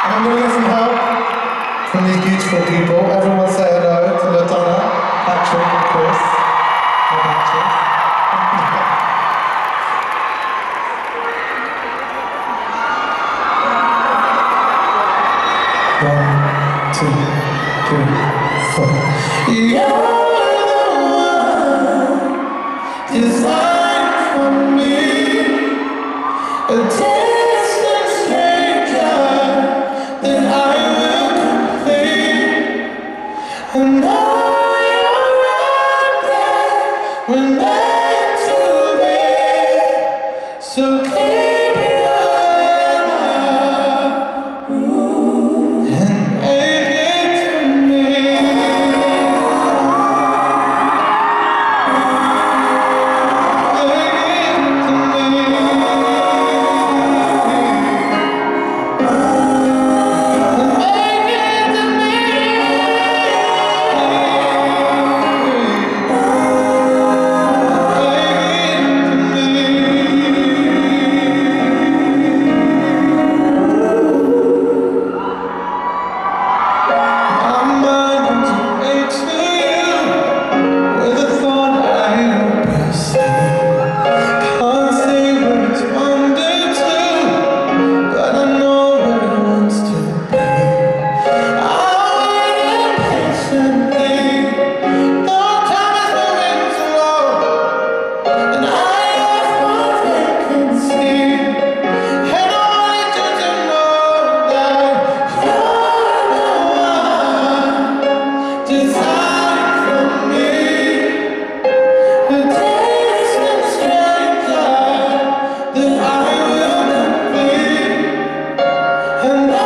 I'm going to get some help from these beautiful people. Everyone say hello to LaDonna, Patrick and Chris. Hi, Patrick. One, two, three, four. You're the one designed for me, a distant stranger that I will complete. I know you're right there, we're meant to be, so keep your head up and make it to me. And